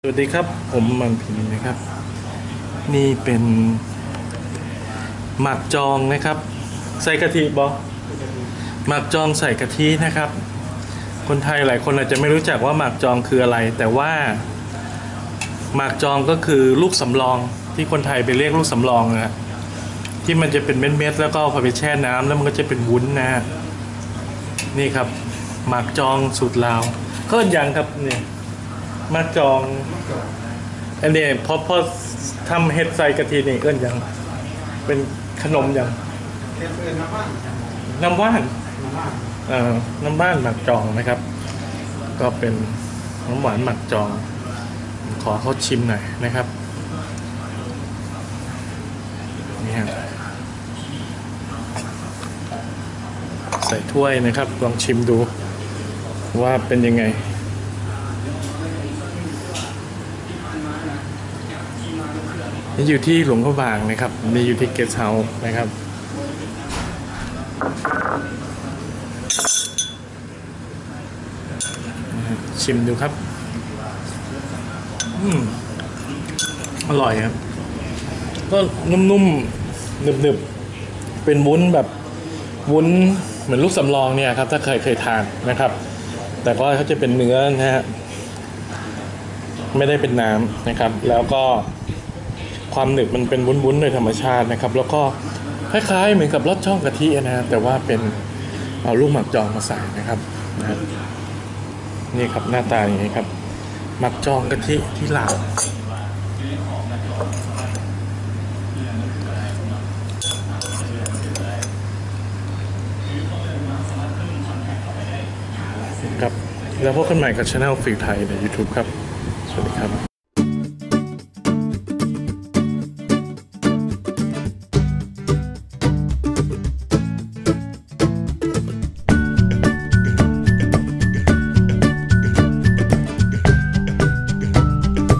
สวัสดีครับผมมันพิมพ์นะครับ นี่เป็นหมักจองนะครับใส่กะทิบอหมักจองใส่กะทินะครับคนไทยหลายคนอาจจะไม่รู้จักว่าหมักจองคืออะไรแต่ว่าหมักจองก็คือลูกสำรองที่คนไทยไปเรียกลูกสำรองนะที่มันจะเป็นเม็ดๆแล้วก็พอไปแช่น้ำแล้วมันก็จะเป็นวุ้นนะนี่ครับหมักจองสูตรลาวก็ยังครับเนี่ยหมักจองอันนี้พอทำเห็ดใส่กะทินี่ก็ยังเป็นขนมยังน้ำว่านน้ำว่านหมักจองนะครับก็เป็นน้ำหวานหมักจองขอเขาชิมหน่อยนะครับนี่ฮะใส่ถ้วยนะครับลองชิมดูว่าเป็นยังไงนี่อยู่ที่หลวงพระบางนะครับนี่อยู่ที่เกสต์เฮาส์นะครับชิมดูครับอร่อยครับก็นุ่มๆหนึบๆเป็นวุ้นแบบวุ้นเหมือนลูกสำรองเนี่ยครับถ้าเคยทานนะครับแต่ก็เขาจะเป็นเนื้อนะฮะไม่ได้เป็นน้ำนะครับแล้วก็ความหนึบมันเป็นวุ้นๆโดยธรรมชาตินะครับแล้วก็คล้ายๆเหมือนกับรสช่องกะทินะฮะแต่ว่าเป็นเอาลูกหมักจองมาใส่นะครับนี่ครับหน้าตาอย่างนี้ครับหมักจองกะทิที่ลาวครับแล้วพบกันใหม่กับ Channel ฟิลไทยใน YouTube ครับสวัสดีครับ